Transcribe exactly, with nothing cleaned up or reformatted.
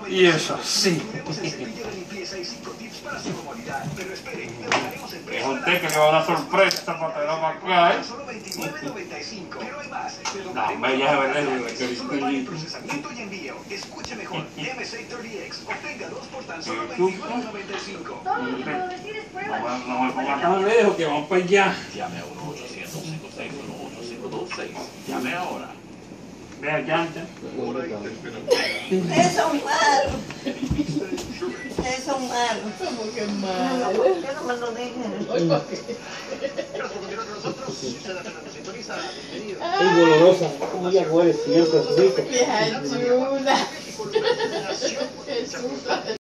Y eso sí. Es un té que le va a dar sorpresa para traerlo para acá, ¿eh? No, me ya de verdad es que Procesamiento y envío. Escuche mejor. M C treinta X. Obtenga dos por tan solo veintinueve noventa y cinco. Todo lo que puedo decir es prueba. No, no me ponga tan lejos que vamos para allá. Llame a uno ochocientos cinco seis uno ocho cinco dos seis. Llame ahora. Vea, llanta. Ustedes son malos. Ustedes son malos. ¿Cómo que No, mal? ¿por qué no me lo dicen? Es dolorosa, muy agua, siempre, Vieja chula. Jesús.